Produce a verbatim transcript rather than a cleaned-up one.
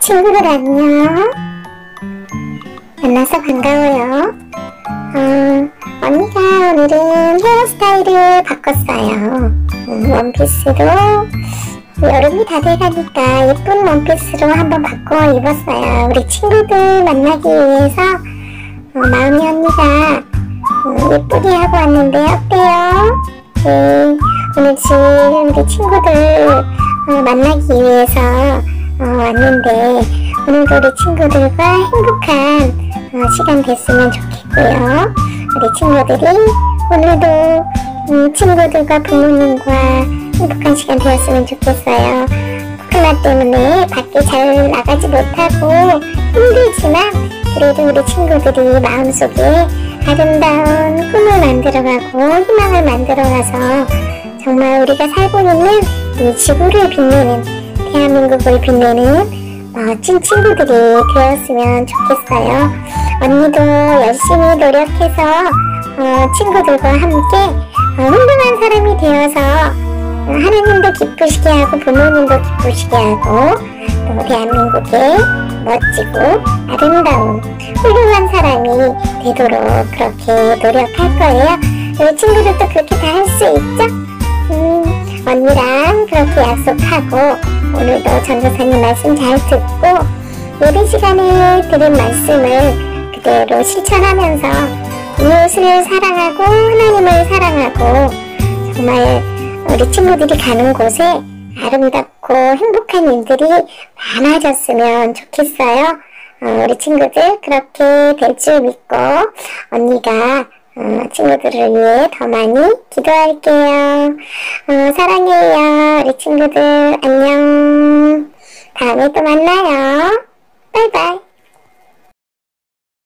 친구들 안녕. 만나서 반가워요. 어, 언니가 오늘은 헤어스타일을 바꿨어요. 음, 원피스도 여름이 다 돼가니까 예쁜 원피스로 한번 바꿔 입었어요. 우리 친구들 만나기 위해서 어, 마음이 언니가 어, 예쁘게 하고 왔는데 어때요? 네, 오늘 지금 우리 친구들 어, 만나기 위해서 어, 왔는데 오늘도 우리 친구들과 행복한 어, 시간 됐으면 좋겠고요. 우리 친구들이 오늘도 음, 친구들과 부모님과 행복한 시간 되었으면 좋겠어요. 코로나 때문에 밖에 잘 나가지 못하고 힘들지만 그래도 우리 친구들이 마음속에 아름다운 꿈을 만들어가고 희망을 만들어가서 정말 우리가 살고 있는 이 지구를 빛내는, 대한민국을 빛내는 멋진 친구들이 되었으면 좋겠어요. 언니도 열심히 노력해서 어, 친구들과 함께 어, 훌륭한 사람이 되어서 어, 하나님도 기쁘시게 하고 부모님도 기쁘시게 하고 또 대한민국의 멋지고 아름다운 훌륭한 사람이 되도록 그렇게 노력할 거예요. 우리 친구들도 그렇게 다 할 수 있죠? 음, 언니랑 그렇게 약속하고 오늘도 전도사님 말씀 잘 듣고 예배 시간에 들은 말씀을 그대로 실천하면서 이웃을 사랑하고 하나님을 사랑하고 정말 우리 친구들이 가는 곳에 아름답고 행복한 일들이 많아졌으면 좋겠어요. 어, 우리 친구들 그렇게 될 줄 믿고 언니가 어, 친구들을 위해 더 많이 기도할게요. 어, 사랑해요. 우리 친구들 안녕. 다음에 또 만나요. 바이바이.